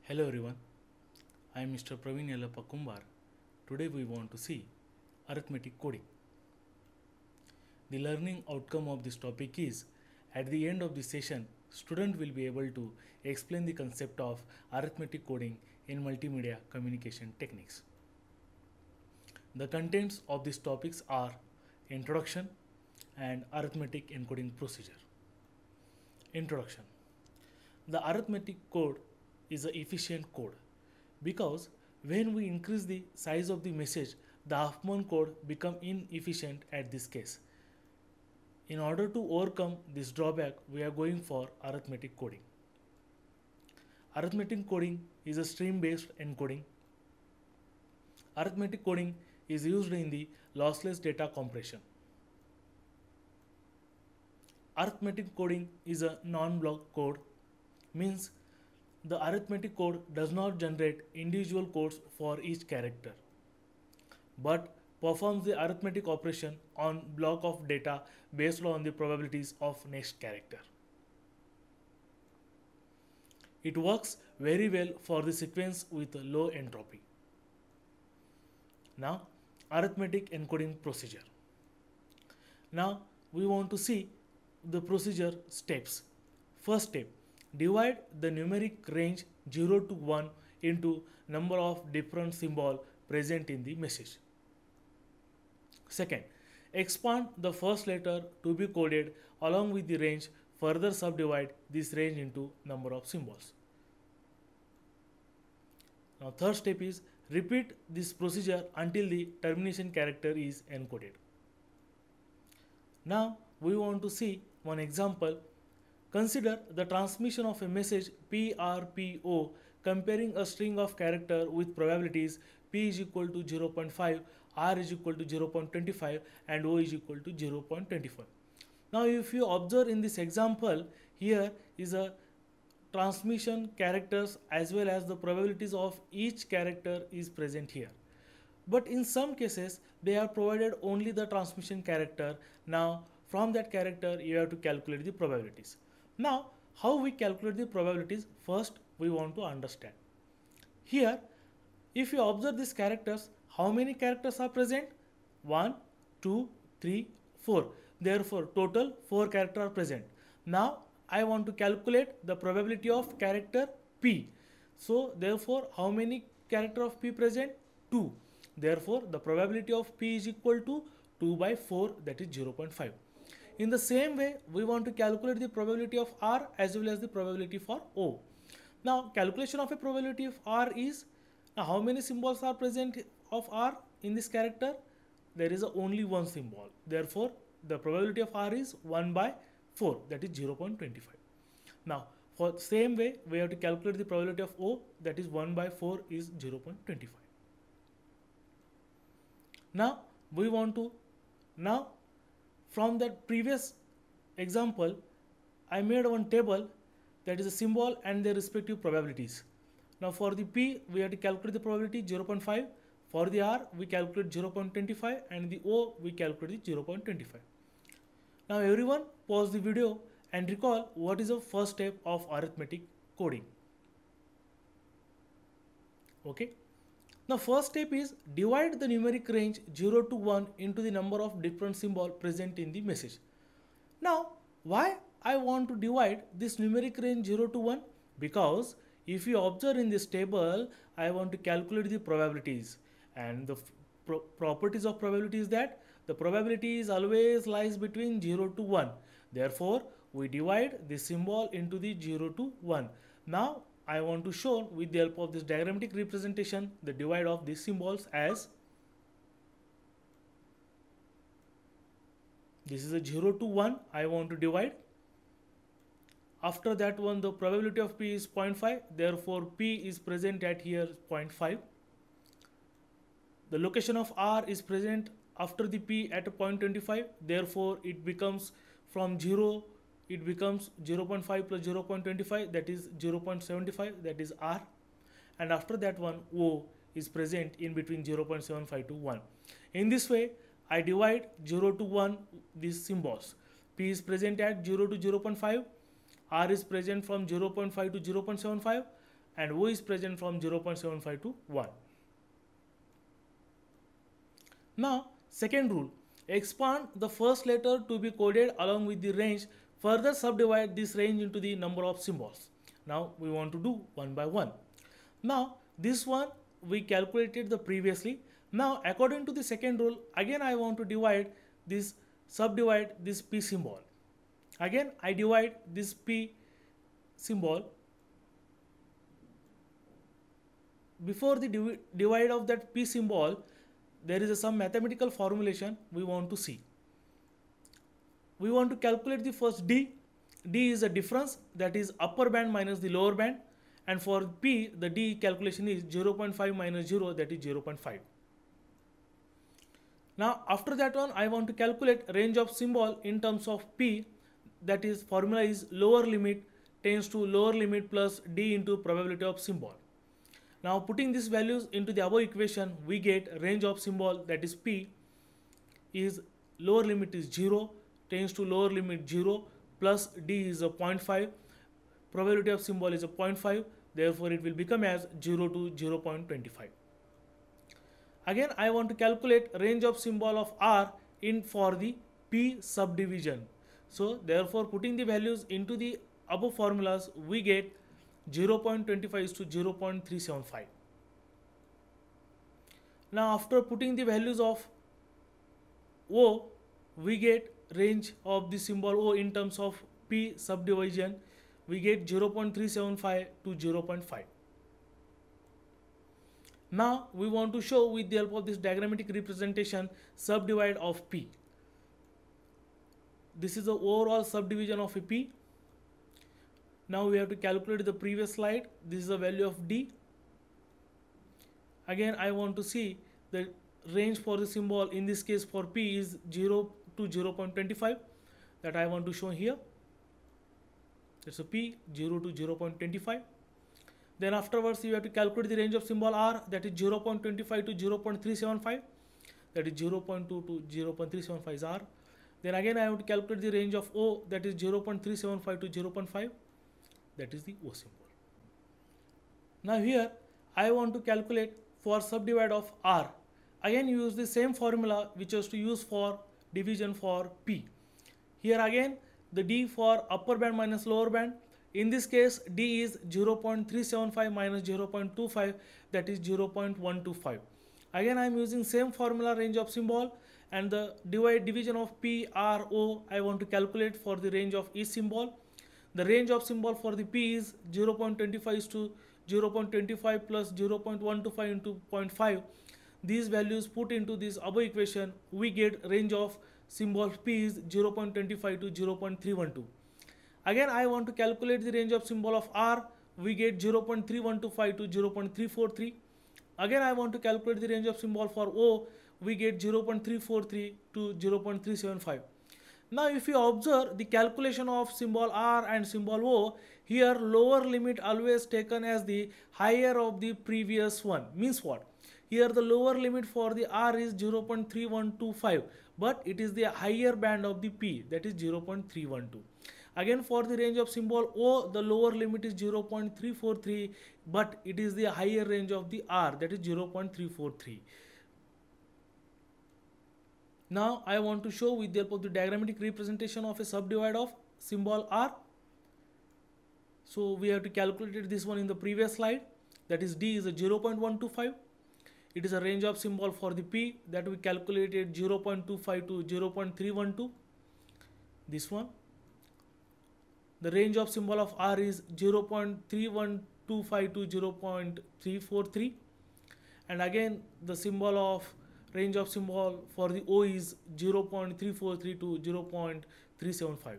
Hello everyone, I am Mr.P.Y.Kumbhar. Today we want to see arithmetic coding. The learning outcome of this topic is, at the end of the session, student will be able to explain the concept of arithmetic coding in multimedia communication techniques. The contents of these topics are introduction and arithmetic encoding procedure. Introduction. The arithmetic code is an efficient code because when we increase the size of the message, the Huffman code become inefficient at this case. In order to overcome this drawback, we are going for arithmetic coding. Arithmetic coding is a stream-based encoding. Arithmetic coding is used in the lossless data compression. Arithmetic coding is a non-block code, means the arithmetic code does not generate individual codes for each character, but performs the arithmetic operation on block of data based on the probabilities of next character. It works very well for the sequence with low entropy. Now, arithmetic encoding procedure. Now, we want to see the procedure steps. First step, divide the numeric range 0 to 1 into number of different symbols present in the message. Second, expand the first letter to be coded along with the range, further subdivide this range into number of symbols. Now third step is repeat this procedure until the termination character is encoded. Now we want to see one example. Consider the transmission of a message PRPO comparing a string of characters with probabilities P is equal to 0.5, R is equal to 0.25 and O is equal to 0.25. Now if you observe in this example, here is a transmission characters as well as the probabilities of each character is present here. But in some cases they are provided only the transmission character. Now from that character you have to calculate the probabilities. Now, how we calculate the probabilities? First, we want to understand. Here, if you observe these characters, how many characters are present? 1, 2, 3, 4. Therefore, total 4 characters are present. Now, I want to calculate the probability of character P. So, therefore, how many characters of P present? 2. Therefore, the probability of P is equal to 2 by 4, that is 0.5. In the same way, we want to calculate the probability of R as well as the probability for O. Now, calculation of a probability of R is, now how many symbols are present of R in this character? There is only one symbol. Therefore, the probability of R is 1 by 4, that is 0.25. Now, for the same way, we have to calculate the probability of O, that is 1 by 4 is 0.25. Now, we want to, from that previous example, I made one table that is a symbol and their respective probabilities. Now for the P, we have to calculate the probability 0.5. For the R, we calculate 0.25 and the O, we calculate 0.25. Now everyone pause the video and recall what is the first step of arithmetic coding. Okay. Now first step is divide the numeric range 0 to 1 into the number of different symbols present in the message. Now why I want to divide this numeric range 0 to 1? Because if you observe in this table, I want to calculate the probabilities, and the properties of probability is that the probability is always lies between 0 to 1. Therefore, we divide this symbol into the 0 to 1. Now I want to show with the help of this diagrammatic representation the divide of these symbols as this is a 0 to 1 I want to divide. After that one, the probability of P is 0.5, therefore P is present at here 0.5. The location of R is present after the P at 0.25, therefore it becomes from 0, it becomes 0.5 plus 0.25, that is 0.75, that is R. And after that one, O is present in between 0.75 to 1. In this way, I divide 0 to 1 these symbols. P is present at 0 to 0.5, R is present from 0.5 to 0.75, and O is present from 0.75 to 1. Now, second rule, expand the first letter to be coded along with the range. Further subdivide this range into the number of symbols. Now we want to do one by one. Now this one we calculated the previously. Now according to the second rule, again I want to subdivide this P symbol. Again I divide this P symbol. Before the divide of that P symbol, there is some mathematical formulation we want to see. We want to calculate the first D. D is a difference, that is upper band minus the lower band, and for P the D calculation is 0.5 minus 0, that is 0.5. Now after that one I want to calculate range of symbol in terms of P, that is formula is lower limit tends to lower limit plus D into probability of symbol. Now putting these values into the above equation, we get range of symbol, that is P is lower limit is 0 tends to lower limit 0 plus D is a 0.5, probability of symbol is a 0.5, therefore it will become as 0 to 0.25. Again I want to calculate range of symbol of R in for the P subdivision. So therefore putting the values into the above formulas, we get 0.25 is to 0.375. Now after putting the values of O, we get range of the symbol O in terms of P subdivision, we get 0.375 to 0.5. Now we want to show with the help of this diagrammatic representation subdivide of P. This is the overall subdivision of a P. Now we have to calculate the previous slide. This is the value of D. Again I want to see the range for the symbol, in this case for P is 0 to 0.25, that I want to show here. That's a P 0 to 0.25. Then afterwards you have to calculate the range of symbol R, that is 0.25 to 0.375, that is 0.2 to 0.375 is R. Then again I have to calculate the range of O, that is 0.375 to 0.5, that is the O symbol. Now here I want to calculate for subdivide of R. Again use the same formula which was to use for division for P. Here again the D for upper band minus lower band. In this case D is 0.375 minus 0.25, that is 0.125. Again I am using same formula range of symbol, and the division of P R O I want to calculate for the range of each symbol. The range of symbol for the P is 0.25 is to 0.25 plus 0.125 into 0.5. These values put into this above equation, we get range of symbol P is 0.25 to 0.312. Again I want to calculate the range of symbol of R, we get 0.3125 to 0.343. Again I want to calculate the range of symbol for O, we get 0.343 to 0.375. Now if you observe the calculation of symbol R and symbol O, here lower limit always taken as the higher of the previous one. Means what? Here the lower limit for the R is 0.3125, but it is the higher band of the P, that is 0.312. Again for the range of symbol O, the lower limit is 0.343, but it is the higher range of the R, that is 0.343. Now I want to show with the help of the diagrammatic representation of a subdivide of symbol R. So we have to calculate this one in the previous slide, that is D is a 0.125. It is a range of symbol for the P, that we calculated 0.25 to 0.312. This one. The range of symbol of R is 0.3125 to 0.343. And again the symbol of range of symbol for the O is 0.343 to 0.375.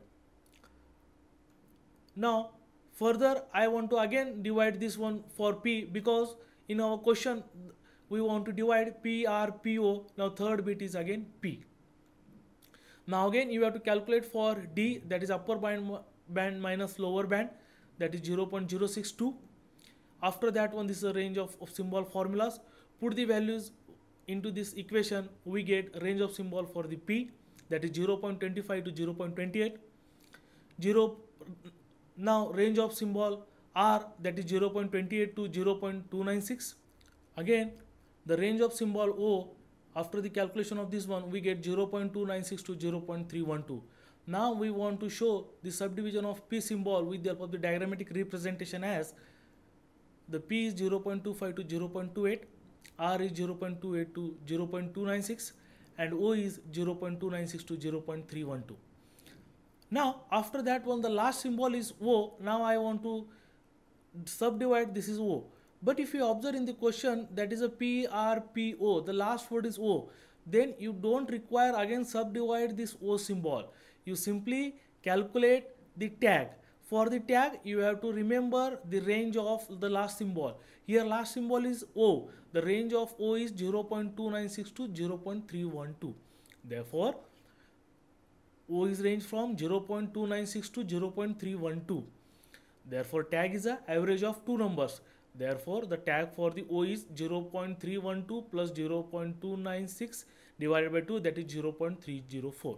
Now further I want to again divide this one for P, because in our question we want to divide P R P O. Now third bit is again P. Now again you have to calculate for D, that is upper band minus lower band, that is 0.062. After that one, this is a range of symbol formulas. Put the values into this equation, we get range of symbol for the P, that is 0.25 to 0.28. Now range of symbol R, that is 0.28 to 0.296. Again, the range of symbol O, after the calculation of this one, we get 0.296 to 0.312. Now we want to show the subdivision of P symbol with the help of the diagrammatic representation as the P is 0.25 to 0.28, R is 0.28 to 0.296, and O is 0.296 to 0.312. Now after that one, the last symbol is O. Now I want to subdivide, this is O. But if you observe in the question, that is a P, R, P, O, the last word is O, then you don't require again subdivide this O symbol. You simply calculate the tag. For the tag, you have to remember the range of the last symbol. Here last symbol is O. The range of O is 0.296 to 0.312. Therefore, O is range from 0.296 to 0.312. Therefore, tag is a average of two numbers. Therefore, the tag for the O is 0.312 plus 0.296 divided by 2, that is 0.304.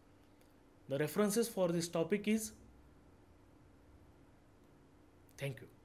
The references for this topic is, thank you.